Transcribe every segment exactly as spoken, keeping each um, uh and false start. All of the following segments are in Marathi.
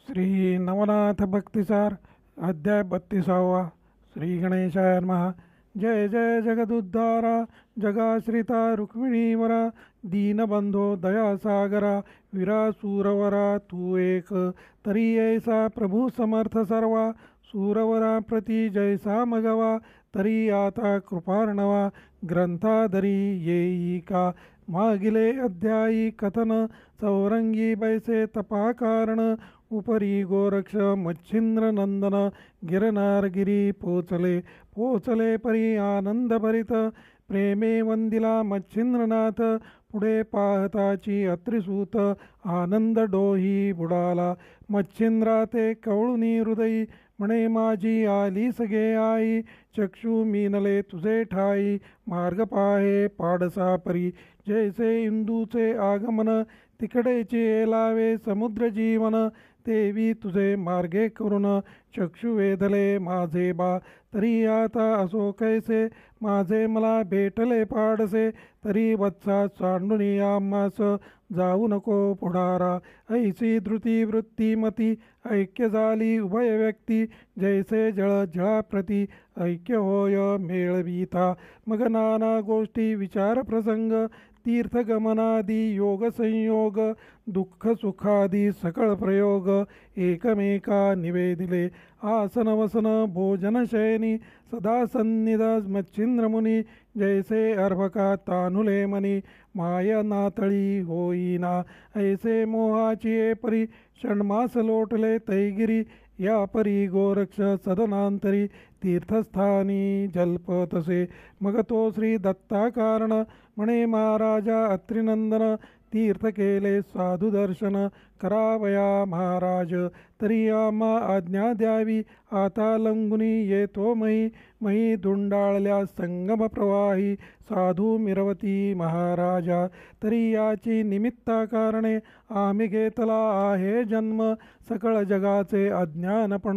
श्री नवनाथ भक्तिसार अध्याय बत्तीसावा. श्री गणेशाय नमः. जय जय जगदुद्धारा जगाश्रिता रुक्मिणीवरा दीनबंधो दयासागरा वीरासूरवरा तू एक तरी ऐसा प्रभू समर्थ सर्वा सूरवरा प्रति जैसा मगवा तरी आता कृपार्णवा ग्रंथाधरी येई का मागिले अध्यायी कथन चौरंगी बैसे तपाकारण उपरी गोरक्ष मच्छिंद्र नंदन गिरनारगिरी पोचले पोचले परी आनंद भरित प्रेमे वंदिला मच्छिंद्रनाथ पुढे पाहताची अत्रिसूत आनंद डोही बुडाला मच्छिंद्रा ते कवळुनी हृदयी म्हणे माझी आली सगे आई चक्षु मीनले तुझे ठाई मार्ग पाहे पाडसा परी जैसे इंदूचे आगमन तिकडेचे लावे समुद्र जीवन तेवी तुझे मार्गे करून चक्षु वेधले माझे बा तरी आता असो कैसे माझे मला भेटले पाडसे तरी वत्सा सांडुनी आम्हास जाऊ नको पुढारा ऐसी धृती वृत्ती मती ऐक्य झाली उभय व्यक्ती जैसे जळ जळाप्रती ऐक्य होय मेळवीता मग नाना गोष्टी विचार प्रसंग तीर्थगमनादी योग संयोग दुःख सुखादी सकळ प्रयोग एकमेका निवेदिले आसन वसन भोजन शयनी सदा सन्निध मच्छिंद्रमुनी जैसे अर्भका तानुले मनी माया नातळी होईना ऐसे मोहाची परी षण्मास लोटले तैगिरी या परी गोरक्ष सदनांतरी तीर्थस्थानी जल्पतसे मग तो श्री दत्ता कारण म्हणे महाराजा अत्रिनंदन तीर्थ केले साधू दर्शन करावया महाराज तरी आम्हा आज्ञा द्यावी आता लंगुनी येतो मही मही धुंडाळल्या संगम प्रवाही साधू मिरवती महाराजा तरी याची निमित्ता कारणे आम्ही घेतला आहे जन्म सकळ जगाचे अज्ञानपण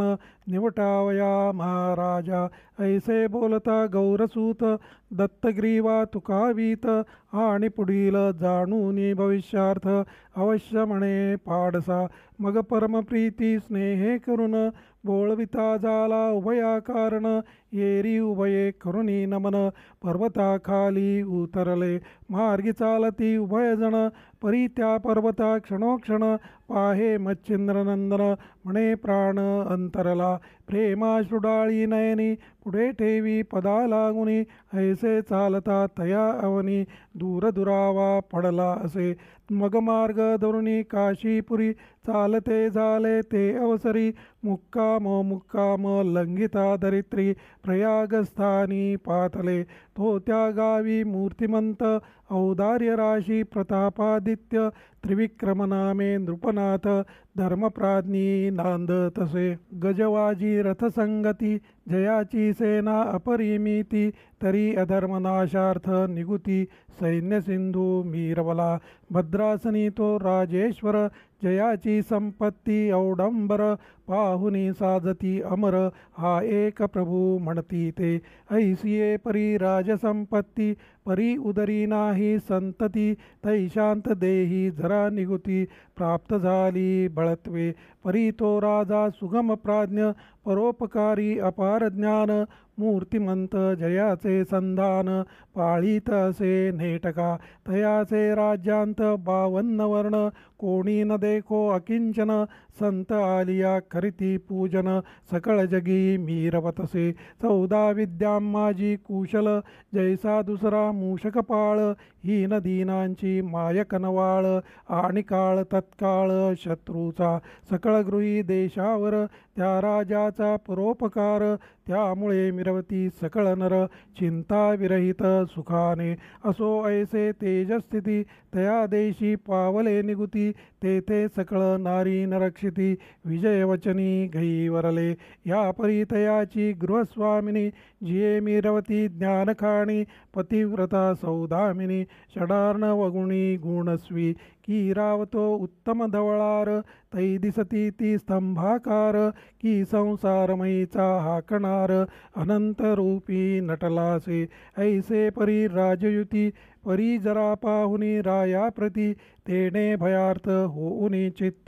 निवटावया महाराजा ऐसे बोलता गौरसूत दत्तग्रीवा तुकावीत आणि पुढील जाणून भविष्यार्थ अवश्य म्हणे पाडसा मग परमप्रीती स्नेहे करून बोळविता झाला उभया कारण येरी उभये करुणी नमन पर्वताखाली उतरले मार्गी चालती उभयजण परी त्या पर्वता क्षणोक्षण पाहे मच्छिंद्रनंदन म्हणे प्राण अंतरला प्रेमाश्रुडाळी नयनी पुढे ठेवी पदा लागुनी ऐसे चालता तया अवनी दूर दुरावा पडला असे मग मार्ग धरुणी काशीपुरी चालते झाले ते अवसरी मुक्काम मुक्काम लंघिता धरित्री प्रयागस्थानी पातले तो त्या गावी मूर्तिमंत औदार्य राशी प्रतापादित्य त्रिविक्रम नामे नृपनाथ धर्मप्राज्ञी नांद तसे गजवाजी रथसंगती जयाची सेना अपरिमिती तरी अधर्मनाशार्थ निगुती सैन्य सिंधू मीरवला भद्रासनी तो राजेश्वर जयाची संपत्ती औडंबर पाहुनी साजती अमर हा एक प्रभू म्हणती ते ऐसिये परी राजसंपत्ती परी उदरी नाही संतती तैशांत देही जरा निगुती प्राप्त झाली बळत्वे परी तो राजा सुगम प्राज्ञ परोपकारी अपार ज्ञान मूर्तिमंत जयाचे संधान पाळीत असे नेटका तयाचे राज्यांत बावन्न वर्ण कोणी न देखो अकिंचन संत आलिया करीती पूजन सकळ जगी मीरवतसे चौदा विद्या माझी कुशल जैसा दुसरा मूषकपाळ हीन दीनांची मायकनवाळ आणि काळ तत्काळ शत्रूचा सकळ गृही देशावर त्या राजाचा परोपकार त्यामुळे मिरवती सकळ नर चिंता विरहित सुखाने असो ऐसे तेजस्थिती तया देशी पावले निगुती तेथे सकळ नारी नरक्षिती विजयवचनी घैवरले या परितयाची गृहस्वामिनी जिये मिरवती ज्ञानखाणी पतिव्रता सौदामिनी षडार्ण वगुणी गुणस्वी की रावतो उत्तम धवळार तै दिसती ती स्तंभाकार की संसारमयीचा हाकणार अनंत रूपी नटलासे ऐसे परी राजयुती परी जरा पाहुनी राया प्रती तेने भयार्थ होऊनी चित्ती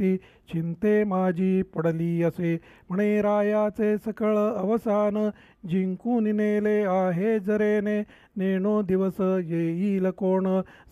चिंते माझी पडली असे. म्हणे रायाचे सकळ अवसान, जिंकून नेले आहे जरेने. नेणो दिवस येईल कोण,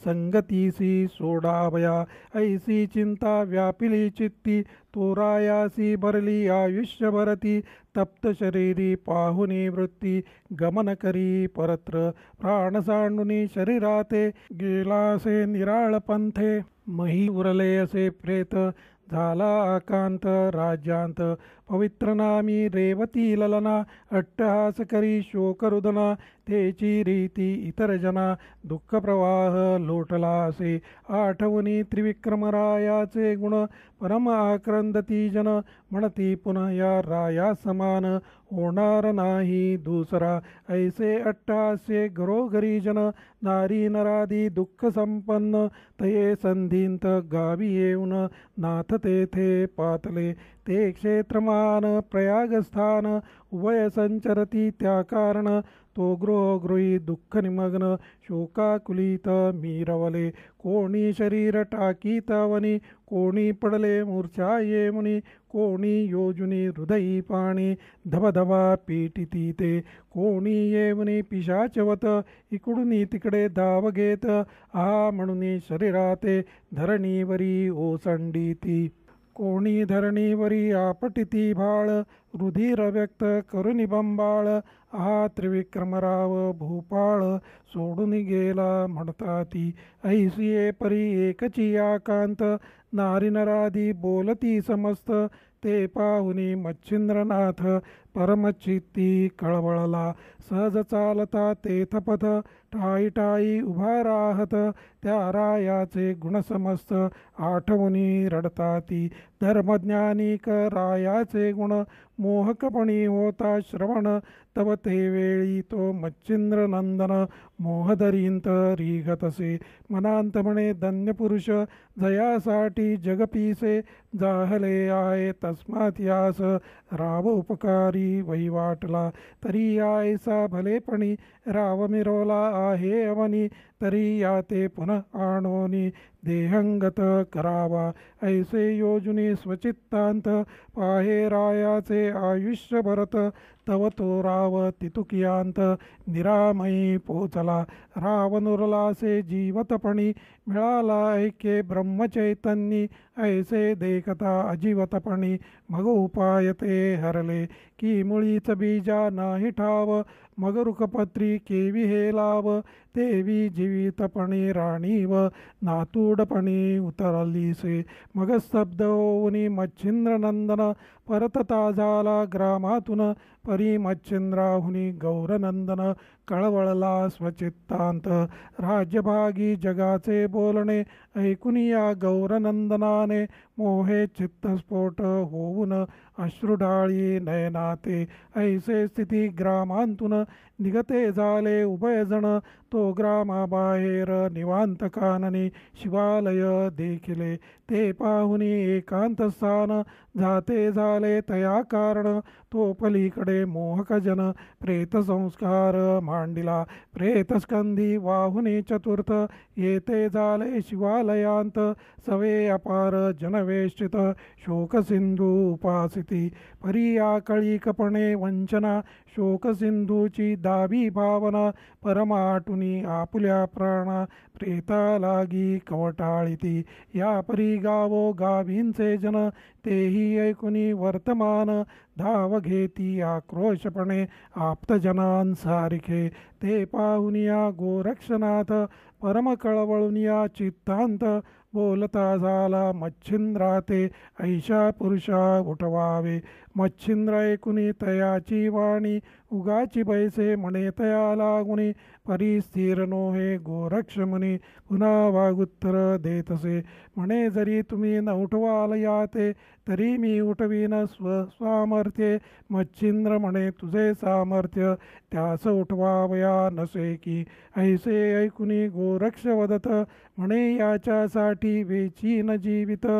संगतीसी सोडावया. ऐसी चिंता व्यापिली चित्ती, तो रायासी भरली आयुष्य भरती. तप्त शरीरी पाहुनी वृत्ती, गमन करी परत्र. प्राण सांडुनी शरीराते, गेलासे निराळ पंथे. मही उरले असे प्रेत, झाला आकांत राज्यांत. पवित्र नामी रेवती ललना, अट्टहास करी शोकरुदना. तेची रीती इतर जना, दुःख प्रवाह लोटला असे. आठवणी त्रिविक्रम रायाचे गुण, परम आक्रंदती जन. म्हणती पुन्हा या राया समान, होणार नाही दुसरा. ऐसे अट्टहास्ये घरोघरी जन, नारी नरादी दुःख संपन्न. तये संधींत गावी येऊन, नाथ तेथे पातले. ते क्षेत्रमान प्रयाग स्थान, उभय संचरती त्या कारण. तो गृहगृही दुःख निमग्न, शोकाकुलित मीरवले. कोणी शरीर टाकीत वनी, कोणी पडले मूर्छा येमुनी. कोणी योजुनी हृदयी पाणी, धबधबा पीटिती ते. कोणी येवनी पिशाचवत, इकडून तिकडे धाव घेत. आ म्हणून शरीराते, धरणीवरी ओसंडीती. कोणी धरणीवरी आपटिती भाळ, रुधिर व्यक्त करुनी बंबाळ. हा त्रिविक्रमराव भूपाळ, सोडून गेला म्हणताती. ऐसिये परी एकची आकांत, नारी नरादी बोलती समस्त. ते पाहुनी मच्छिंद्रनाथ, परमचित्ती कळवळला. सहज चालता तेथ पथ, ठाई ठाई उभा राहत. त्या रायाचे गुण समस्त, आठवणी रडताती. धर्मज्ञानिक रायाचे गुण, मोहकपणी होता श्रवण. तव ते वेळी तो मच्छिंद्र नंदन, मोहधरींत रिघतसे. मनांत म्हणे धन्य पुरुष, जयासाठी जगपीसे. जाहले आहे तस्मात यास, राव उपकारी वैवाटला. तरी आयसा भलेपणी, राव मिरवला आहे अवनी. तरी याते पुनः आणोनी, देहंगत करावा. ऐसे योजुनी स्वचित्तांत, पाहे रायाचे आयुष्य भरत. तव तो राव तितुकियांत, निरामयी पोचला. राव नुरलासे जीवतपणी, मिळाला ऐक्ये ब्रह्मचैतन्यी. ऐसे देखता अजीवतपणी, मग उपाय ते हरले. की मुळीच बीजा नाही ठाव, मग रुखपत्री केवी हे लाव. देवी जीवितपणी राणीव, नातूडपणी उतरलीसे. मग स्तब्ध होऊनी मच्छिंद्र नंदन, परतता झाला ग्रामातून. परी मच्छिंद्राहुनी गौरनंदन, कळवळला स्वचित्तांत. राज्यभागी जगाचे बोलणे, ऐकून या गौरनंदनाने. मोहे चित्तस्फोट होऊन, अश्रुढाळी नयनाते. ऐसे स्थिती ग्रामांतून, निगते झाले उभयजण. तो ग्रामाबाहेर निवांत काननी, शिवालय देखिले. ते पाहुनी एकांत स्थान, जाते झाले तया कारण. तो पलीकडे मोहकजन, प्रेत संस्कार मांडिला. प्रेतस्कंधी वाहुनी चतुर्थ, येते झाले शिवालयांत. सवे अपार जनवेष्टित, शोकसिंधू उपासिती. परी आकळीकपणे वंचना, शोकसिंधूची दावी भावना. परमाटुनी आपुल्या प्राणा, प्रेता लागी कवटाळिती. या परी गावो गावींचे जन, तेही ऐकुनी वर्तमान. धाव घेती आक्रोशपणे, आप्तजनांसारिखे. ते पाहुनिया गोरक्षनाथ, परम कळवळुनिया चित्तांत. बोलता झाला मच्छिंद्रा ते, ऐशा पुरुषा उठवावे. मच्छिंद्र ऐकुनी तयाची वाणी, उगाची बैसे म्हणे तया लागुनी. परी स्थिर नोहे गोरक्ष मुनी, पुन्हा वागुत्तर देतसे. म्हणे जरी तुम्ही न उठवाल याते, तरी मी उठवीन स्व स्वामर्थ्ये. मच्छिंद्र म्हणे तुझे सामर्थ्य, त्यास उठवावया नसे की. ऐसे ऐकुनी गोरक्ष वदत, म्हणे याच्यासाठी वेची न जीवित.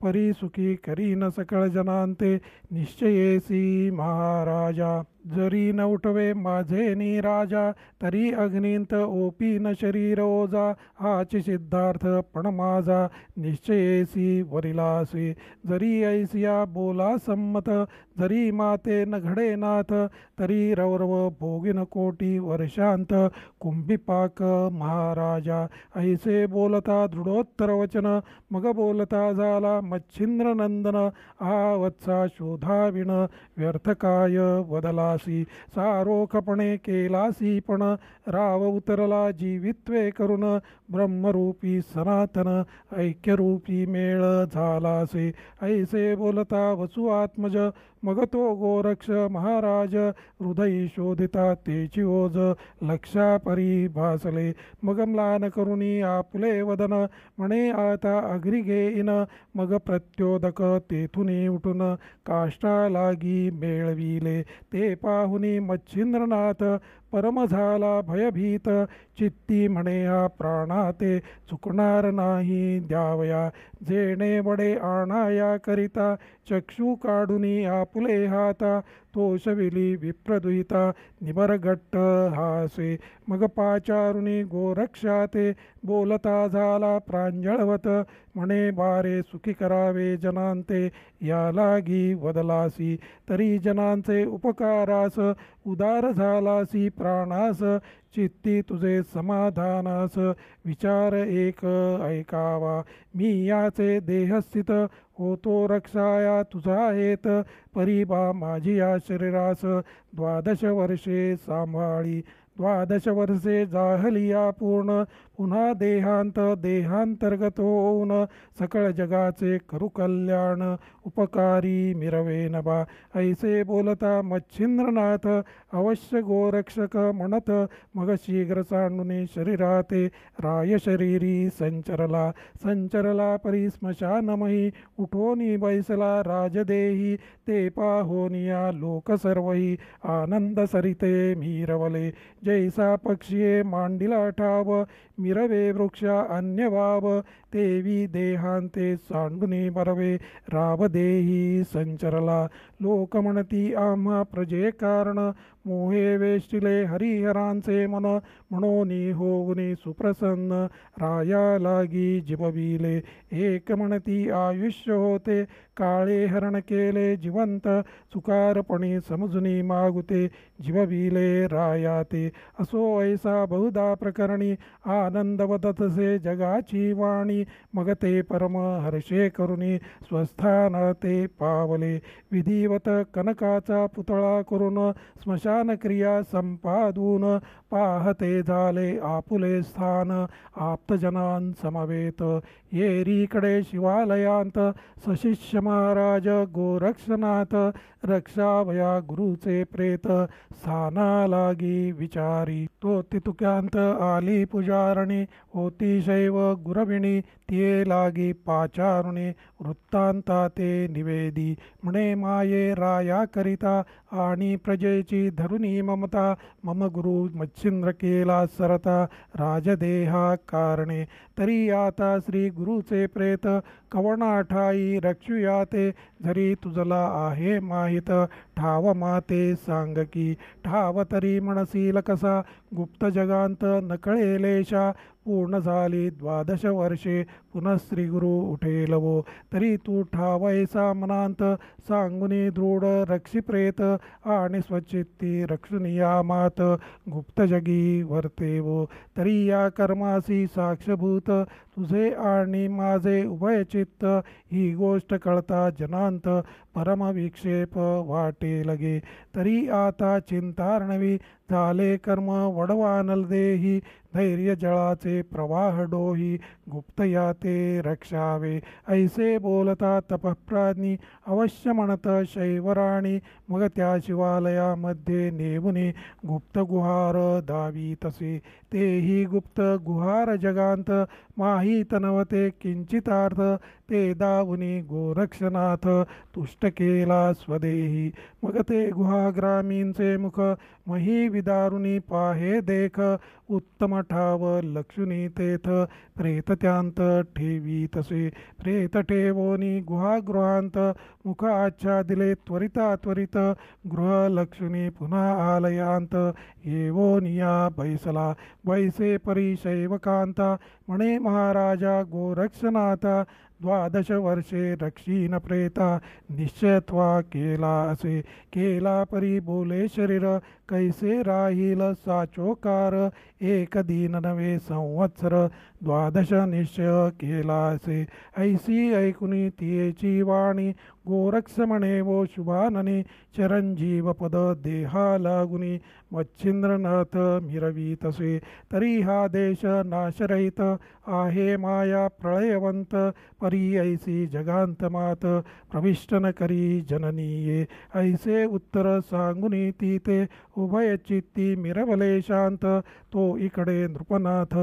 परी सुखी करीन सकळ जनांते निश्चयेसी महाराजा. जरी न उठवे माझे नी राजा तरी अग्नींत ओपी न शरीर ओजा. हाची सिद्धार्थ पण माझा निश्चयेसी वरिलासी. जरी ऐसिया बोला संमत जरी माते न घडे नाथ तरी रौरव भोगिन कोटी वर्षांत कुंभिपाक महाराजा. ऐसे बोलता दृढोत्तर वचन मग बोलता झाला मच्छिंद्र नंदन. आ वत्सा शोधाविण व्यर्थ काय वदलासी. सारोखपणे केलासी पण राव उतरला जीवित्वे करून. ब्रह्मरूपी सनातन ऐक्यरूपी मेळ झालासे. ऐसे बोलता वसु आत्मज मग तो गोरक्ष महाराज. हृदयी शोधिता तेची ओज लक्षा परी भासले. मग म्लान करुणी आपुले वदन म्हणे आता अग्री घेईन. मग प्रत्योदक तेथुनी उठून काष्टा लागी मेळविले. ते पाहुनी मच्छिंद्रनाथ परम झाला भयभीत. चित्ती म्हणे हा प्राणा ते चुकणार नाही द्यावया. जेणे बडे आणाया करिता चक्षु काढुनी आपुले हाता. तोषविली विप्रदुहिता निबरगट्ट हासे. मग पाचारुनी गोरक्षाते बोलता झाला प्रांजळवत. म्हणे बारे सुखी करावे जनांते या लागी वदलासी. तरी जनांचे उपकारास उदार झालासी प्राणास. चित्ती तुझे समाधानास विचार एक ऐकावा. मी याचे देहस्थित होतो रक्षाया तुझा हेत. परिबा माझी या शरीरास द्वादश वर्षे सांभाळी. द्वादश वर्षे जाहलिया पूर्ण पुन्हा देहांत देहांतर्गत होऊन सकळ जगाचे करू कल्याण उपकारी मिरवेन बा. ऐसे बोलता मच्छिंद्रनाथ अवश्य गोरक्षक म्हणत मग शीघ्र सांडुनी शरीराते राय शरीरी संचरला. संचरला परी स्मशानमही उठोनी बैसला राजदेही. ते पाहोनिया लोक सर्वही आनंद सरिते मिरवले. जैसा पक्षिये मांडिला ठाव मिरवे वृक्षा अन्य वाव. तेवी देहांते सांडुनी बरवे रावदेही संचरला. लोक म्हणती आम्हा प्रजे कारण मोहे वेष्टिले हरिहरांचे मन. म्हणोनी होऊनी सुप्रसन्न राया लागी जिबविले. एक म्हणती आयुष्य होते काळे हरण केले जिवंत. सुकारपणी समजुनी मागुते जिबविले रायाते. असो ऐसा बहुधा प्रकरणी आनंद वदतसे जगाची वाणी. मग ते परम हर्षे करुनी स्वस्थान ते पावले. विधिवत कनकाचा पुतळा करून स्मशान क्रिया संपादून पाहते झाले आपुले स्थान आप्तजनां समवेत. येरीकडे शिवालयांत सशिष्य महाराज गोरक्षनाथ. रक्षावया गुरुचे प्रेत स्थाना लागी विचारी. तो तितुक्यांत आली पुजारणी होती शैव गुरविणी. ते लागी पाचारुणी वृत्तांता ते निवेदी. म्हणे माये राया करिता आणि प्रजेची धरुणी ममता. मम गुरु मच्छिंद्र केला सरता राजदेहा कारणे. तरी आता श्री गुरुचे प्रेत कवना ठाई रक्षुया ते. जरी तुझला आहे माहित ठाव माते सांग की. ठाव तरी म्हणसील कसा गुप्त जगांत नकळेलेशा. पूर्ण झाली द्वादश वर्षे पुनः श्री गुरु उठेलवो. तरी तू ठावैसा मनांत सांगुनी दृढ रक्षी प्रेत. आणि स्वचित्ती रक्षुनिया मात गुप्त जगी वर्तेवो. तरी या कर्मासी साक्षभूत तुझे आणि माझे उभय चित्त. ही गोष्ट कळता जनांत परम विक्षेप वाटे लगे. तरी आता चिंतार्णवी झाले कर्म वडवानल देही. धैर्य जळाचे प्रवाह डोही गुप्त याते रक्षावे. ऐसे बोलता तपप्राज्ञी अवश्य म्हणत शैवराणी. मग त्या शिवालयामध्ये नेवुनी गुप्त गुहार दावी तसे. तेही गुप्त गुहार जगांत माहीत नव्हते किंचितार्थ. ते दावुनी गोरक्षनाथ तुष्ट केला स्वदेही. मग ते गुहाग्रामींचे मुख मही विदारुनी पाहे देख. उत्तम ठाव लक्षुनी तेथ प्रेत त्यांत ठेवी तसे. प्रेत ठेवोनी गुहागृहांत मुख आच्छादिले त्वरिता त्वरित. गृहलक्ष्मी पुन्हा आलयांत येवोनिया बैसला. बैसे परी शैवकांता म्हणे महाराजा गोरक्षनाथा. द्वादश वर्षे रक्षीन प्रेता निश्चयत्वा केला असे. केला परी बोले शरीर कैसे राहील साचोकार. एक दिन नवे संवत्सर द्वादश निश्चय केला असे. ऐसी ऐकुनी तियेची वाणी गोरक्ष म्हणे वो शुभाननी. चिरंजीव पद देहा लागुनी मच्छिंद्रनाथ मिरवी तसे. तरी हा देश नाशरहित आहे माया प्रळयवंत. परी ऐसी जगांत मात प्रविष्ट न करी जननीये. ऐसे उत्तर सांगुनी ती ते उभय चित्ती मिरवले शांत. तो इकडे नृपनाथ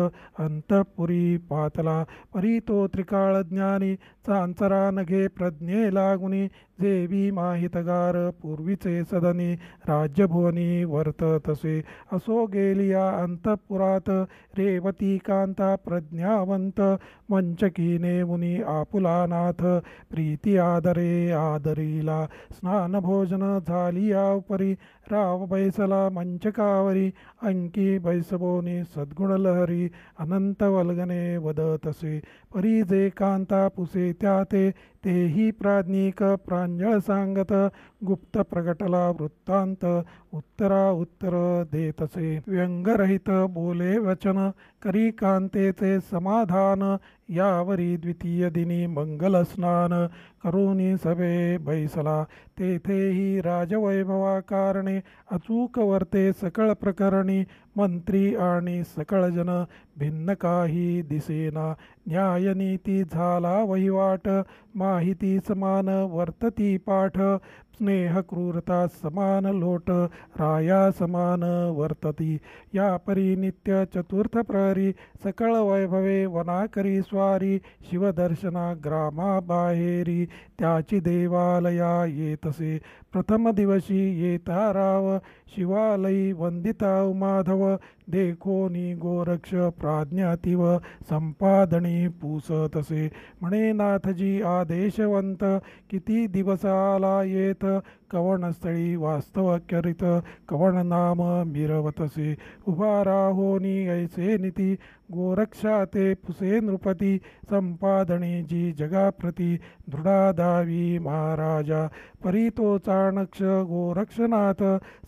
अंतपुरी पातला. परी तो त्रिकाळ ज्ञानी चांचरा नघे प्रज्ञे लागुनी. देवी माहितगार पूर्वीचे सदनी राज्यभुवनी वर्ततसे. असो गेलिया अंतपुरात रेवती कांता प्रज्ञावंत. मंचकीने मुनी आपुलानाथ प्रीती आदरे आदरीला. स्नान भोजन झालिया उपरी राव बैसला मंचकावरी. अंकी बैसबोनी सद्गुण लहरी अनंत वल्गने वदतसे. परी जे कांता पुसे त्याते तेही प्राज्ञिक प्रांजळ सांगत. गुप्त प्रगटला वृत्तांत उत्तरा उत्तर देतसे. व्यंगरहित बोले वचन करी कांतेचे समाधान. यावरी द्वितीय दिनी मंगल स्नान करुनी सभे बैसला. तेथेही राजवैभवा कारणे अचूक वर्ते सकळ प्रकरणी. मंत्री आणि सकळ जन भिन्न काही दिसेना. न्यायनीती झाला वहिवाट माहिती समान वर्तती पाठ. स्नेह क्रूरता समान लोट राया समान वर्तती. या परी नित्य चतुर्थ प्रहरी सकळ वैभवे वना करी स्वारी. शिवदर्शना ग्रामा बाहेरी त्याची देवालया येतसे. प्रथम दिवशी येता राव शिवालयी वंदिता माधव. देखोनी गोरक्ष प्राज्ञातीव संपादनी पुसतसे. म्हणे नाथजी आदेशवंत किती दिवसाला येत. कवणस्थळी वास्तव करीत कवण नाम मिरवतसे. उभा राहोनी ऐसे नीती गोरक्षा ते पुसे नृपती. संपादनी जी जगाप्रती दृढा दावी महाराजा. परी तो चाणक्ष गोरक्षनाथ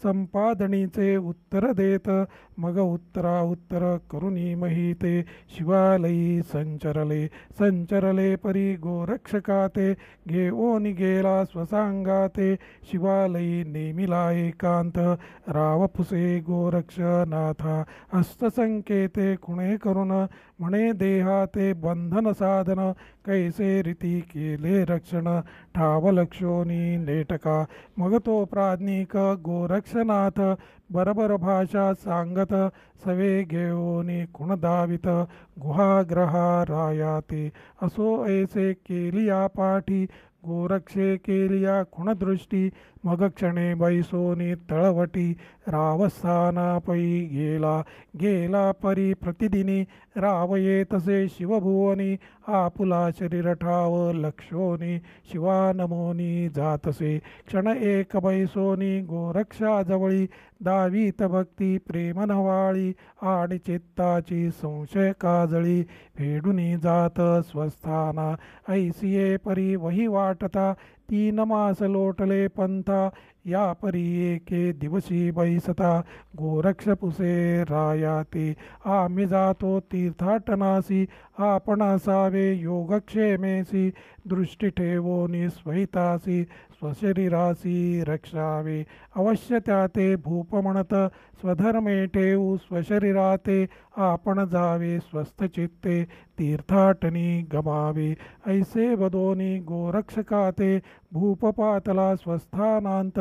संपादनीचे उत्तर देत. मग उत्तरा उत्तर करुनी महिते शिवालयी संचरले. संचरले परी गोरक्षकाते घेऊन गेला स्वसांगाते. शिवालयी नेमिला एकांत राव पुसे गोरक्षनाथा. हस्तसंकेते खुणे करून म्हणे देहाते बंधन साधन. कैसे रीती केले रक्षण ठाव लक्षोनी नेटका. मग तो प्राज्ञिक गोरक्षनाथ बरोबर भाषा सांगत. सवे घेऊनी खुण दावित गुहाग्रहा रायाते. असो ऐसे केलिया पाठी गोरक्षे केलिया खुणदृष्टी. मग क्षणे बैसोनी तळवटी रावस्थाना पै गेला. गेला परी प्रतिदिनी राव येतसे शिवभुवनी. आपुला शरीर ठाव लक्षोनी शिवानमोनी जातसे. क्षण एक बैसोनी गोरक्षाजवळी दावीत भक्ती प्रेम नवाळी. आणि चित्ताची संशय काजळी फेडुनी जात स्वस्थाना. ऐसिये परी वही वाटता तीन मास लोटले पंथा. या परी एके दिवशी बैसता गोरक्ष पुसे रायाते. आम्ही जातो तीर्थाटनासी आपण असावे योगक्षेमेसी. दृष्टी ठेवोनी स्वहितासी स्वशरीरासी रक्षावे. अवश्य त्याते भूप म्हणत स्वधर्मे ठेवू स्वशरीराते. आपण जावे स्वस्थ चित्ते तीर्थाटनी गमावे. ऐसे बदोनी गोरक्षकाते भूपपातला स्वस्थानांत.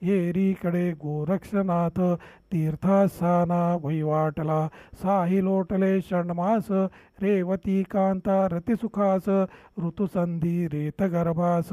येरीकडे गोरक्षनाथ तीर्थासाना वैवाटला. साही लोटले षण्मास रेवती कांता रतिसुखास. ऋतुसंधी रेतगर्भास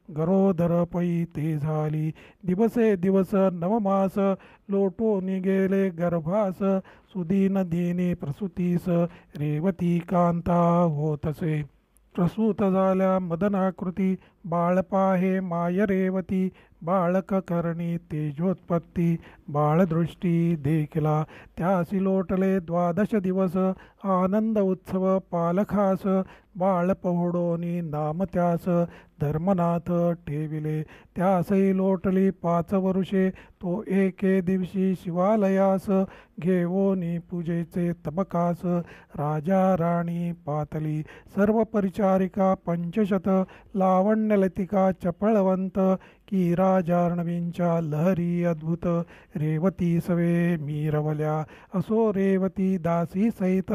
गरोदर पै ते झाली. दिवसे दिवस नवमास लोटून गेले गर्भास. सुदीन दिनी प्रसूतीस रेवती कांता होतसे. प्रसूत झाल्या मदनाकृती बाळपाहे माय रेवती. बाळक करणी तेजोत्पत्ती बाळदृष्टी देखिला. त्यासी लोटले द्वादश दिवस आनंद उत्सव पालखास. बाळ पहोडोनी नाम त्यास धर्मनाथ ठेविले. त्यासही लोटली पाच वरुषे तो एके दिवशी शिवालयास. घेवोनी पूजेचे तबकास राजा राणी पातली. सर्व परिचारिका पंचशत लावण्यलतिका चपळवंत. की राजार्णवींच्या लहरी अद्भुत रेवती सवे मिरवल्या. असो रेवती दासी सहित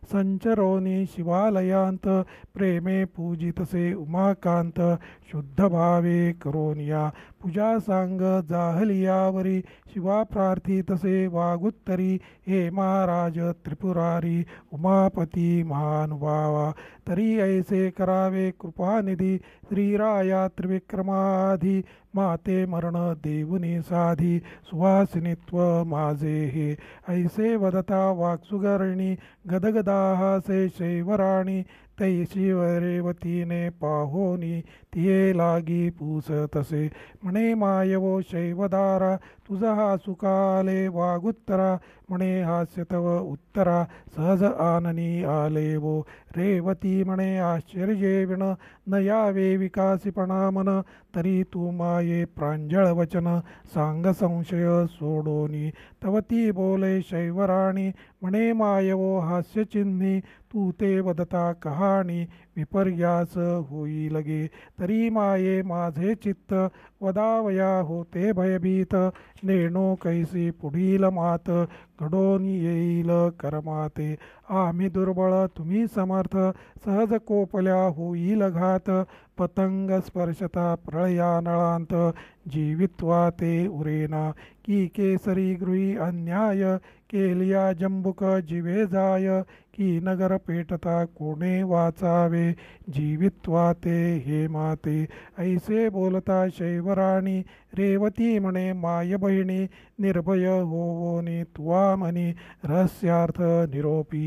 संचरोनी शिवालयांत. प्रेमे पूजितसे उमाकांत शुद्ध भावे करोनिया. पूजा सांग जाहलियावरी शिवा प्रार्थितसे वागुत्तरी. हे महाराज त्रिपुरारी उमापती महानुभावा. तरी ऐसे करावे कृपानिधी श्रीराया त्रिविक्रमाधी. माते मरण देवुनी साधी सुवासिनीत्व माझे हे. ऐसे वदता वाक्सुगरणी गदगदाहासे शैवराणी. तैशी रेवतीने पाहोनी तिये लागी पूसतसे. म्हणे मायवो शैवदारा तुझा हा सुकाले वागुत्तरा. म्हणे हास्य तव उत्तरा सहज आननी आले वो. रेवती म्हणे आश्चर्ये विण न यावे विकासीपणा मन. तरी तू माये प्रांजळ वचन सांग संशय सोडोनी. तव ती बोले शैवराणी म्हणे मायवो हास्यचिन्ही. तू ते वदता कहाणी विपर्यास होई लगे. तरी माये माझे चित्त वदावया होते भयभीत. नेणो कैसी पुढील मात घडोन येईल करमाते. आम्ही दुर्बळ तुम्ही समर्थ सहज कोपल्या होईल घात. पतंग स्पर्शता प्रळया नळांत जीवित्वा ते उरेना. की केसरी गृही अन्याय केलिया जंबुक जिवे जाय. की नगर पेटता कोणे वाचावे जीवित्वा ते हे माते. ऐसे बोलता शैवराणी रेवती म्हणे माय बहिणी. निर्भय होवोनी तुवा म्हणी रहस्यार्थ निरोपी.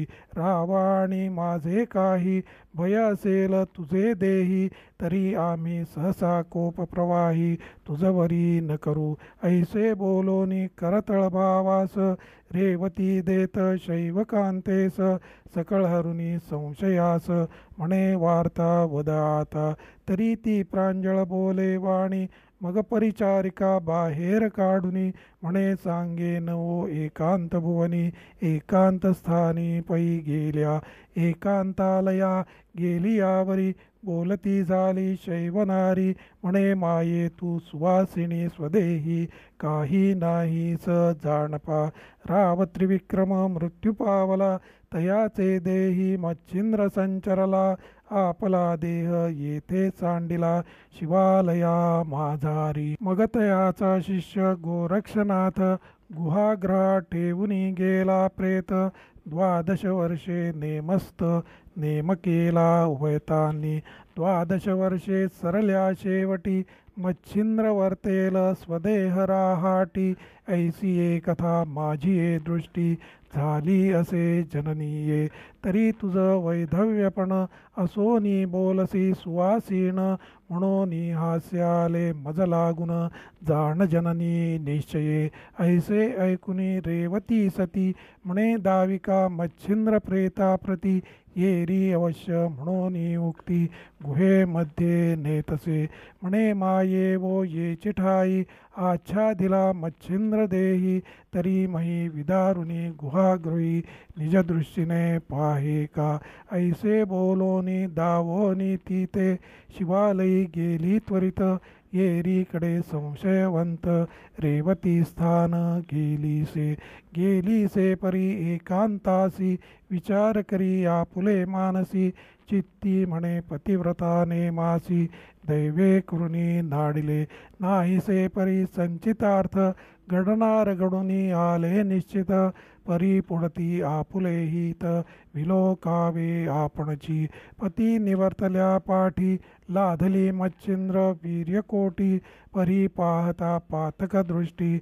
रावाणी माझे काही भय असेल तुझे देही. तरी आम्ही सहसा कोप प्रवाही तुझवरी न करू. ऐसे बोलोनी करतळ भावास रेवती देत शैवकांतेस. सकळ हरुनी संशयास म्हणे वार्ता वद आता. तरी ती प्रांजळ बोले वाणी मग परिचारिका बाहेर काढुनी. म्हणे सांगे नवो एकांत भुवनी. एकांत स्थानी पै गेल्या एकांतालया गेली यावरी. बोलती झाली शैवनारी म्हणे माये तू सुवासिनी स्वदेही. काही नाहीस जाणपा राव त्रिविक्रम मृत्यू पावला. तयाचे देही मच्छिंद्र संचरला. आपला देह येथे सांडिला शिवालया माझारी. मग तयाचा शिष्य गोरक्षनाथ गुहाग्रहा ठेवूनी गेला प्रेत. द्वादश वर्षे नेमस्त नेम केला उभयतांनी. द्वादश वर्षे सरल्या शेवटी मच्छिंद्र वर्तेल स्वदेह राहाटी. ऐसी ये कथा माझी ये दृष्टी झाली असे जननीये. तरी तुझ वैधव्यपण असोनी बोलसी सुवासीन. म्हणोनी हास्याले मज लागून जाण जननी निश्चये. ऐसे ऐकुनी रेवती सती म्हणे दाविका मच्छिंद्र प्रेता प्रती. येरी अवश्य म्हणोनी उक्ती गुहेमध्ये नेतसे. म्हणे माये वो ये चिठाई आच्छादिला मच्छिंद्र देही. तरी मही विदारुनी गुहागृही निजदृष्टीने पाहे का. ऐसे बोलोनी दावोनी ती ते शिवालयी गेली त्वरित. येरीकडे संशयवंत रेवती स्थान गेलीसे. गेलीसे परी एकांतासी विचार करी आपुले मानसी. चित्ती म्हणे पतिव्रता नेमासी दैवे करुणी नाडिले. नाहीसे परी संचितार्थ घडणार घडुनी आले निश्चित. परी पुढती आपुले हित विलोकावे आपणची. पती निवर्तल्या पाठी लाधली मच्छिंद्र वीर्यकोटी. परी पाहता पातक दृष्टी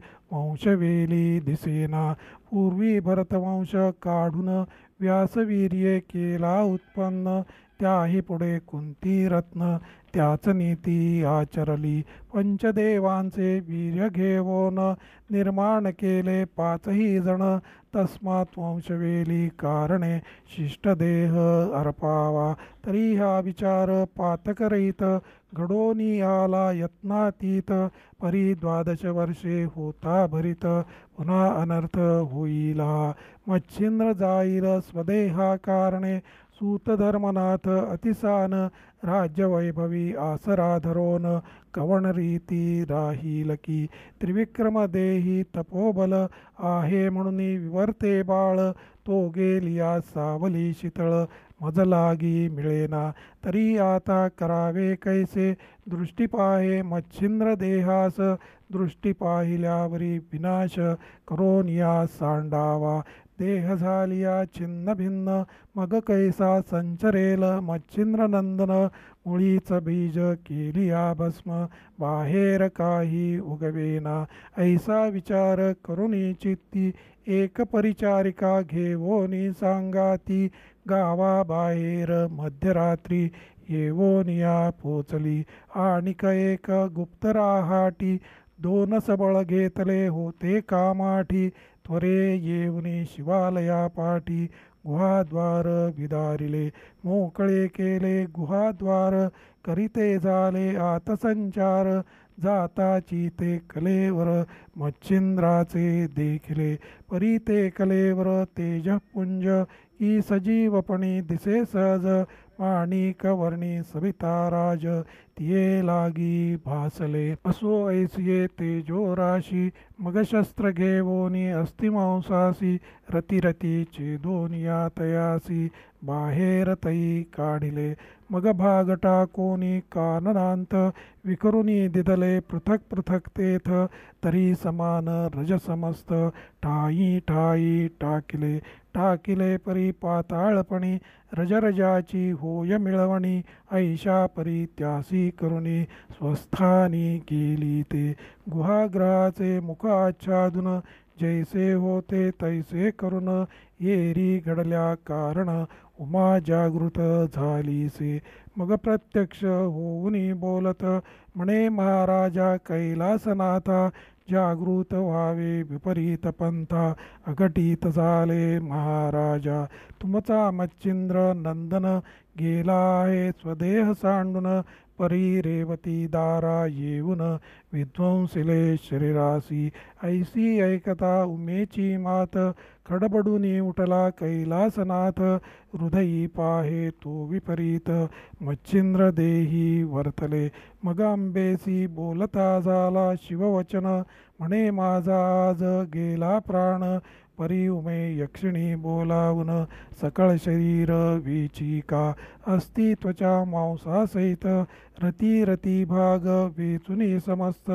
वंशवेली दिसेना. पूर्वी भरतवंश काढून व्यासवीर्ये केला उत्पन्न. त्याही पुढे कुंती रत्न त्याच नीती आचरली. पंचदेवांचे वीर्य घेऊन निर्माण केले पाचही जण. तस्मात वंशवेली कारणे शिष्टदेह अर्पावा. तरी हा विचार पातकरहित घडोनी आला यत्नातीत. परी द्वादश वर्षे होता भरित पुन्हा अनर्थ होईला. मच्छिंद्र जाईल स्वदेहा कारणे सूतधर्मनाथ अतिसान. राज्यवैभवी आसरा धरोन कवण रीती राहील की. त्रिविक्रम देही तपोबल आहे म्हणून विवर्ते बाळ. तो गेलिया सावली शीतळ मज लागी मिळेना. तरी आता करावे कैसे दृष्टी पाहे मच्छिंद्र देहास. दृष्टी पाहिल्यावरी विनाश करोन या सांडावा. देह झालिया छिन्न भिन्न मग कैसा संचरेल मच्छिंद्र नंदन. मुळीच बीज केलिया भस्म बाहेर काही उगवेना. ऐसा विचार करुनी चित्ती एक परिचारिका घेवोनी सांगाती. गावाबाहेर मध्यरात्री येवोनिया पोचली. आणिक एक गुप्त राहाटी दोन सबळ घेतले होते कामाठी. त्वरे येऊनी शिवालया पाठी गुहाद्वार विदारिले. मोकळे केले गुहाद्वार करीते झाले आत संचार. जाताची ते कलेवर मच्छिंद्राचे देखिले. परी ते कलेवर तेजपुंज ई सजीवपणी दिसे सहज. माणिक वर्णी सविताराज तिये लागी भासले. असो ऐसिये तेजो राशी मग शस्त्र घेवोनी अस्थिमांसासी. रती रती छेदोनिया तयासी बाहेर तई काढिले. मग भाग टाकोनी काननांत विकरुनी दिदले पृथक पृथक तेथ. तरी समान रज समस्त ठाई ठाई टाकिले. टाकिले परी पाताळपणी रजरजाची होय मिळवणी. ऐशा परी त्यासी करुणी स्वस्थानी गेली ते. गुहाग्रहाचे मुख आच्छादून जैसे होते तैसे करून. येरी घडल्या कारण उमा जागृत झालीसे. मग प्रत्यक्ष होऊनी बोलत म्हणे महाराजा कैलासनाथा. जागृत व्हावे विपरीत पंथा अघटित झाले महाराजा. तुमचा मच्छिंद्र नंदन गेला आहे स्वदेह सांडून. परी रेवती दारा येऊन विध्वंसिले शरीरासी. ऐसी ऐकता उमेची मात खडबडूनी उठला कैलासनाथ. हृदयी पाहे तो विपरीत मच्छिंद्र देही वर्तले. मग अंबेसी बोलता झाला शिववचन म्हणे माझा आज गेला प्राण. परी उमे यक्षिणी बोलावून सकळ शरीर विचिका. अस्तित्वच्या मांसासहित रती रती भाग वेचुनी समस्त.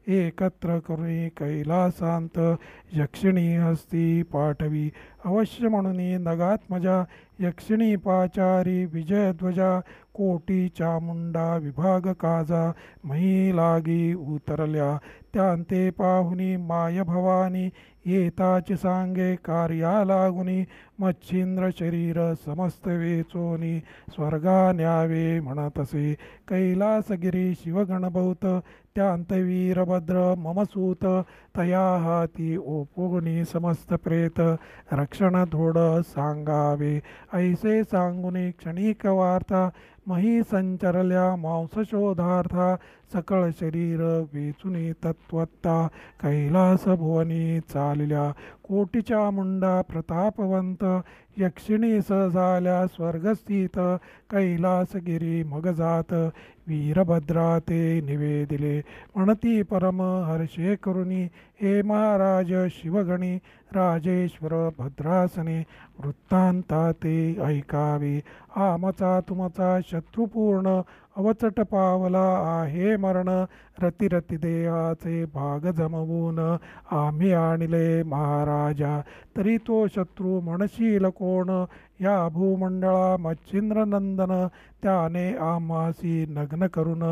एकत्र करुणी कैलासांत यक्षिणी हस्ती पाठवी. अवश्य म्हणून नगात्मजा यक्षिणी पाचारी विजयध्वजा. कोटी चामुंडा विभाग काजा मही लागी उतरल्या. त्यांते पाहुनी माय भवानी येताची सांगे कार्या लागुनी. मच्छिंद्र शरीर समस्त वेचोनी स्वर्गा न्यावे म्हणतसे. कैलासगिरी शिवगणभूत त्यांत वीरभद्र ममसूत. तया हाती ओपोगणी समस्त प्रेत रक्षण धोड सांगावे. ऐसे सांगुनी क्षणिक वार्ता मही संचरल्या मांसशोधार्था. सकळ शरीर वेचुनी तत्वत्ता कैलास भुवनी चालल्या. कोटीच्या मुंडा प्रतापवंत यक्षिणी स झाल्या स्वर्गस्थित. कैलासगिरी मग जात वीरभद्रा ते निवेदिले. म्हणती परम हर्षे करुणी हे महाराज शिवगणी राजेश्वर भद्रासने वृत्तांता ते ऐकावे. आमचा तुमचा शत्रुपूर्ण अवचट पावला आहे मरण. रतिरति देहाचे भाग जमवून आम्ही आणले महाराजा. तरी तो शत्रू म्हणशील कोण या भूमंडळा मच्छिंद्र नंदन. त्याने आम्हासी नग्न करून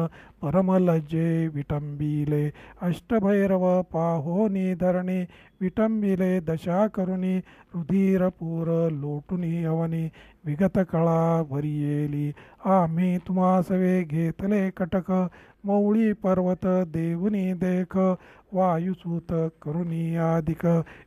परमलज्जे विटंबिले. अष्टभैरव पाहोनी धरणी विटंबिले दशा करुणी. रुधिरपूर लोटुनी अवनी विगत कळा वरियेली. आम्ही तुम्हा सवे घेतले कटक मौळी पर्वत देवुनी देख. वायुसूत करुणी अधिक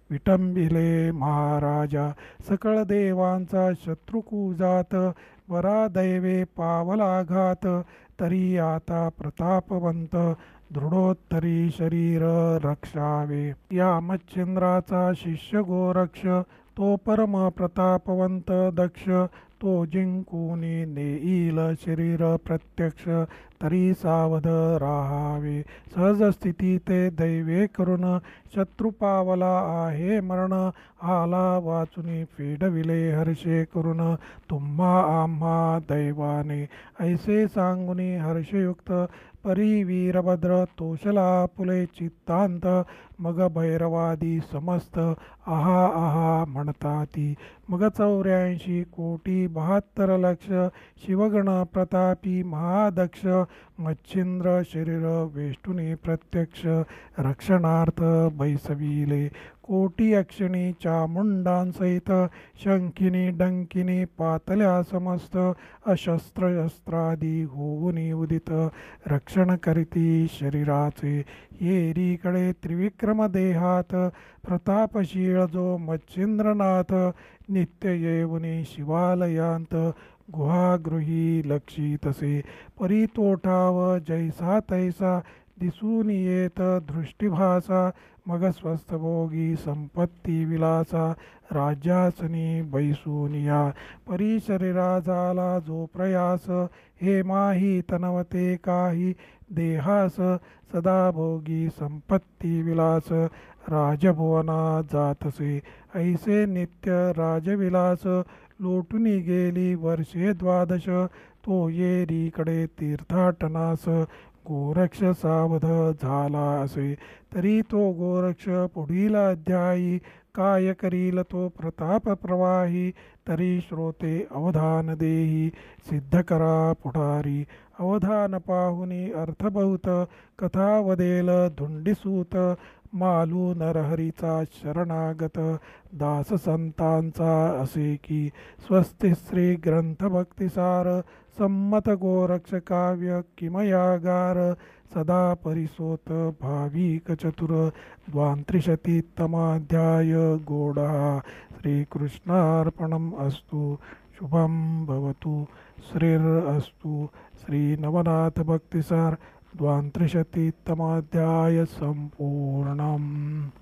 विटंबिले महाराजा. सकळ देवांचा शत्रुकुजात वरा दैवे पावला घात. तरी आता प्रतापवंत दृढोत्तरी शरीर रक्षावे. या मच्छिंद्राचा शिष्य गोरक्ष तो परम प्रतापवंत दक्ष. तो जिंकूनी नेईल शरीर प्रत्यक्ष. तरी सावध राहावे. सहज स्थिती ते दैवे करून शत्रु पावला आहे मरण. आला वाचुनी फेडविले हर्षे करून. तुम्हा आम्हा दैवाने ऐसे सांगुनी हर्षयुक्त. परी वीरभद्र तोषला पुले चित्तांत. मग भैरवादी समस्त आहा आहा म्हणताती. मग चौऱ्याऐंशी कोटी बहात्तर लक्ष शिवगण प्रतापी महादक्ष. मच्छिंद्र शरीर वेष्टुनी प्रत्यक्ष रक्षणार्थ बैसविले. कोटी अक्षिणी चामुंडांसहित शंखिनी डंकिनी पातल्या समस्त. अशस्त्र शस्त्रादी होऊनी उदित रक्षण करीती शरीराचे. येरीकडे त्रिविक्रम देहात प्रतापशीळ जो मच्छिंद्रनाथ. नित्य येऊनी शिवालयांत गुहागृही लक्षितसे. परी तोठाव जैसा तैसा दिसून येत दृष्टिभासा. मग स्वस्थभोगी संपत्ती विलासा राज्यासनी बैसूनिया. परी शरीरा झाला जो प्रयास हे माही तनवते काही देहास. सदा भोगी संपत्ती विलास राजभुवना जातसे. ऐसे नित्य राजविलास लोटुनी गेली वर्षे द्वादश. तो येरीकडे तीर्थाटनास गोरक्ष सावध झाला असे. तरी तो गोरक्ष पुढील अध्यायी काय करील तो प्रताप प्रवाही. तरी श्रोते अवधान देही सिद्ध करा पुढारी. अवधान पाहुनी अर्थ बहुत कथा वदेल धुंडीसूत. मालू नरहरीचा शरणागत दास संतांचा असे की. स्वस्ति श्री ग्रंथ भक्तिसार सम्मत गोरक्ष काव्य किमयागार. सदा परिसोत भाविक चतुर द्वांत्रिशतितमाध्याय गोडा. श्रीकृष्णार्पणम् अस्तु. शुभं भवतु. श्रीरस्तु. श्री नवनाथ भक्तिसार द्वांत्रिशतितमाध्याय संपूर्णम्.